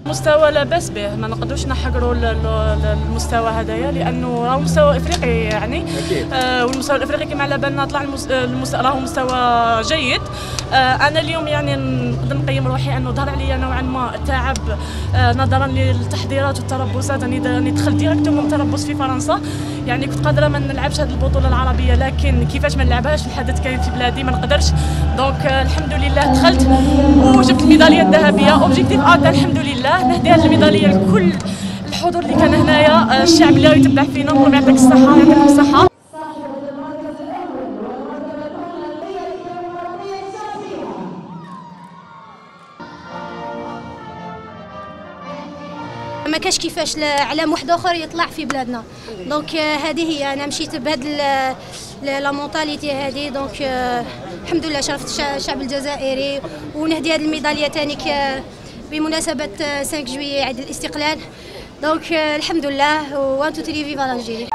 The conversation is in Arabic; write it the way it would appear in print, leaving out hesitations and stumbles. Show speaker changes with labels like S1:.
S1: مستوى لا باس به، ما نقدروش نحقروا المستوى هذايا لانه راهو مستوى افريقي يعني. والمستوى الافريقي كما على بالنا طلع راهو مستوى جيد. انا اليوم يعني نقدر نقيم روحي انه ظهر عليا نوعا ما تعب نظرا للتحضيرات والتربصات. راني دخلت ديريكتومون تربص في فرنسا، يعني كنت قادره ما نلعبش هذه البطوله العربيه، لكن كيفاش ما نلعبهاش، الحدث كاين في بلادي ما نقدرش. دونك الحمد لله دخلت وجبت الميداليه الذهبيه. اوبجيكتيف اتى الحمد لله. نهدي هذه الميداليه لكل الحضور اللي كان هنايا، الشعب اللي يتبع فينا. ربي يعطيك الصحه، يعطيكم الصحه.
S2: ما كاش كيفاش علم واحد اخر يطلع في بلادنا. دونك هذه هي، انا مشيت بهاد لا مونتاليتي هذه. دونك الحمد لله شرفت الشعب الجزائري. ونهدي هذه الميداليه ثاني بمناسبه 5 جويي عيد الاستقلال. دونك الحمد لله. 1 2 3 فيفا الجيري.